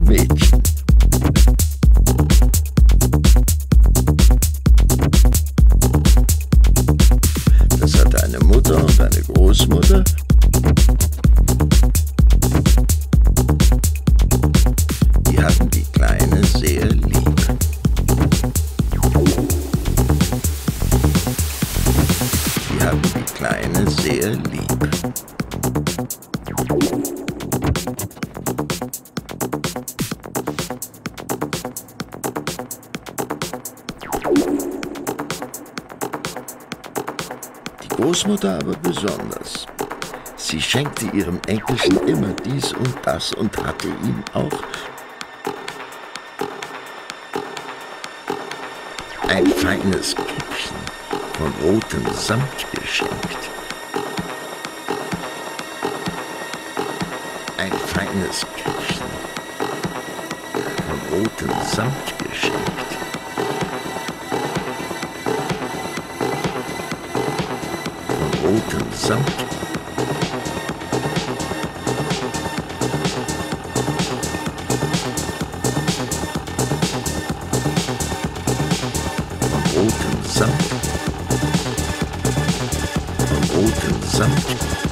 Mädchen. Das hatte eine Mutter und eine Großmutter. Die hatten die Kleine sehr lieb. Die hatten die Kleine sehr lieb. Die Großmutter aber besonders. Sie schenkte ihrem Enkelchen immer dies und das und hatte ihm auch ein feines Käppchen von rotem Samt geschenkt. Ein feines Käppchen von rotem Samt geschenkt. Von rotem Samt. Rotem Samt, von rotem Samt,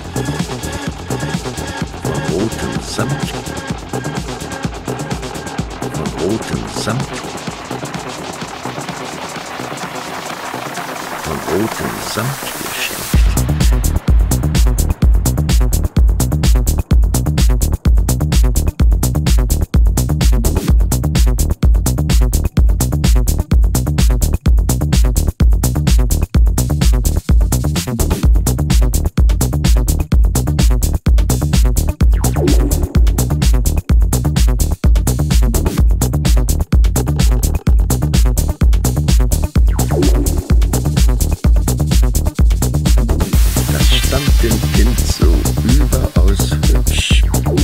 von rotem Samt, von rotem Samt, von rotem Samt geschenkt. Dem Kind so überaus hübsch.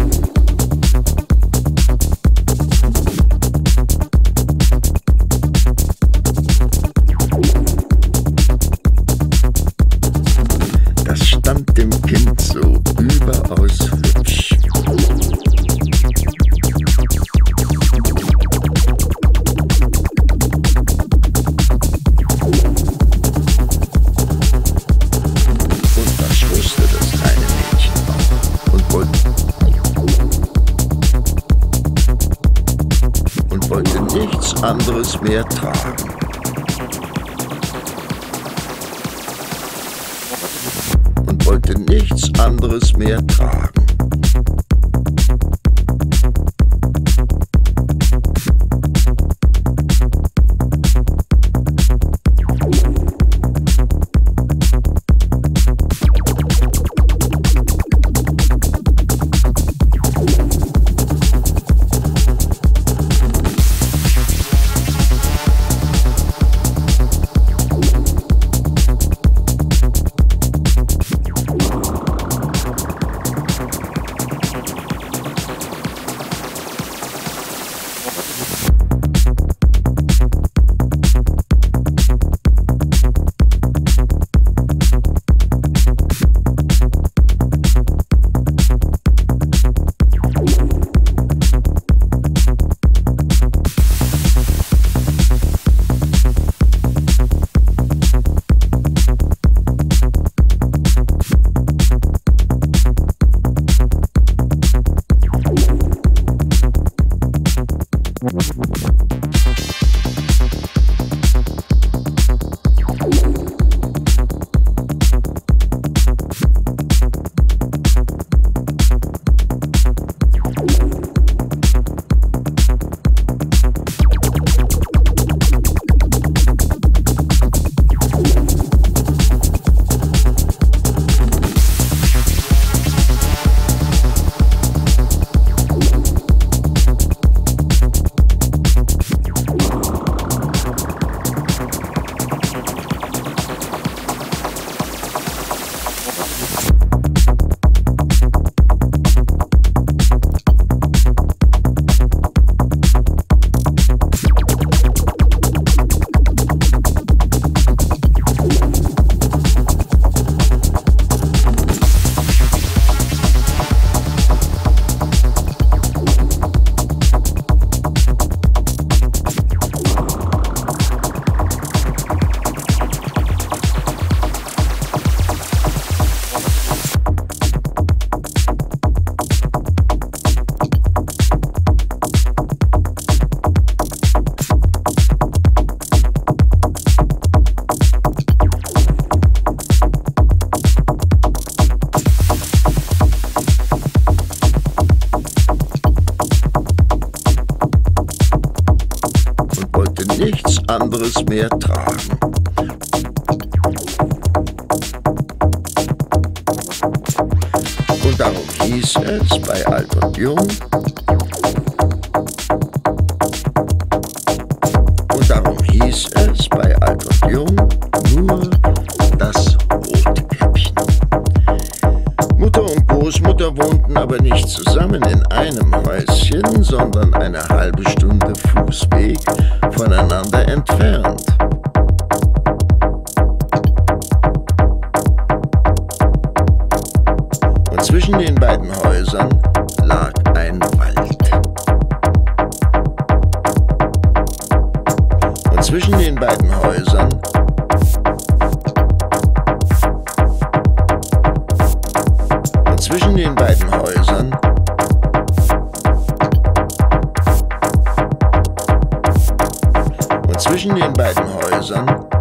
Das stand dem Kind so überaus hübsch. Wollte nichts anderes mehr tragen. Und wollte nichts anderes mehr tragen. anderes mehr tragen. Und darum hieß es bei Alt und Jung, bei Alt und Jung nur das Rotkäppchen. Mutter und Großmutter wohnten aber nicht zusammen in einem Häuschen, sondern eine halbe Stunde Fußweg voneinander entfernt. Und zwischen den beiden Häusern lag ein Wald. Und zwischen den beiden Häusern zwischen den beiden Häusern und zwischen den beiden Häusern